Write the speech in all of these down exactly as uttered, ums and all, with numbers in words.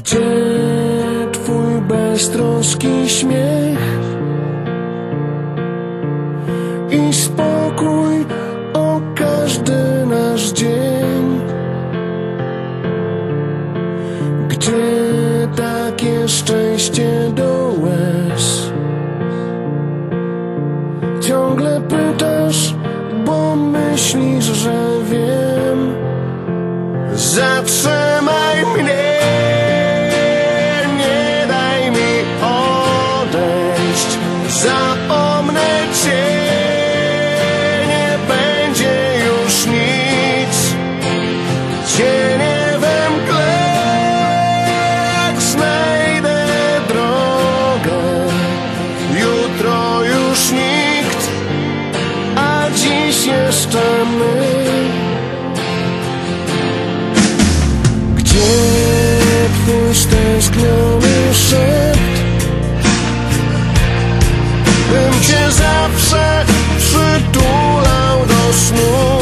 Gdzie twój beztroski śmiech i spokój o każdy nasz dzień? Gdzie takie szczęście do łez? Ciągle pytasz, bo myślisz, że wiem. Zatrzymaj mnie, nie daj mi odejść. Zapomnę cię, nie będzie już nic. Cienie we mgle, jak znajdę drogę. Jutro już nikt, a dziś jeszcze my. Twój stęskniony szept, bym cię zawsze przytulał do snu.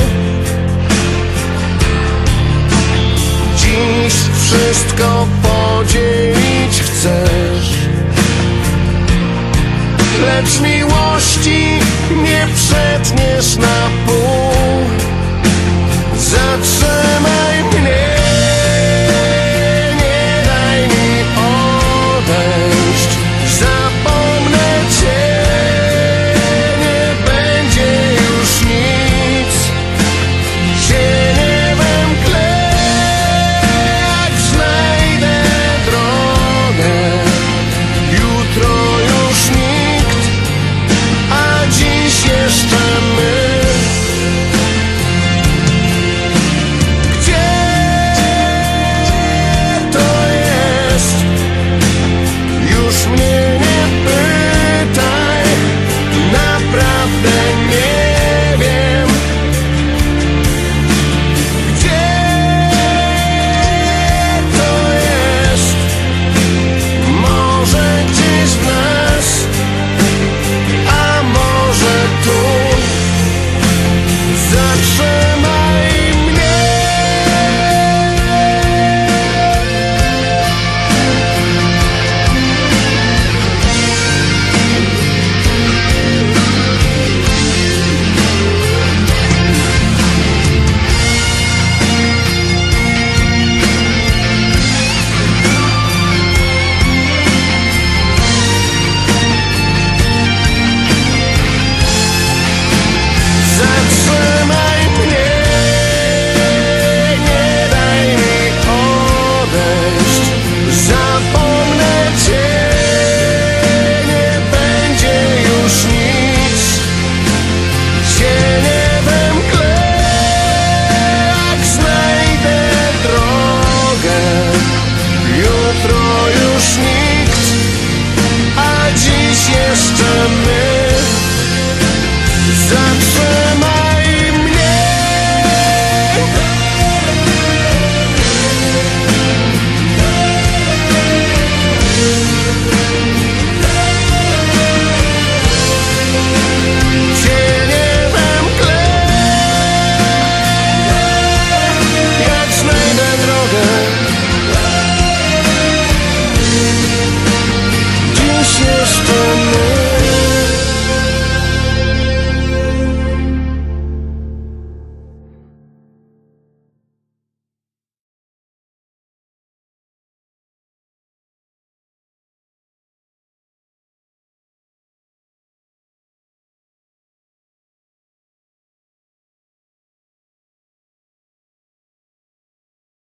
Dziś wszystko podzielić chcesz, lecz miłości nie przetniesz na pół. Zatrzymaj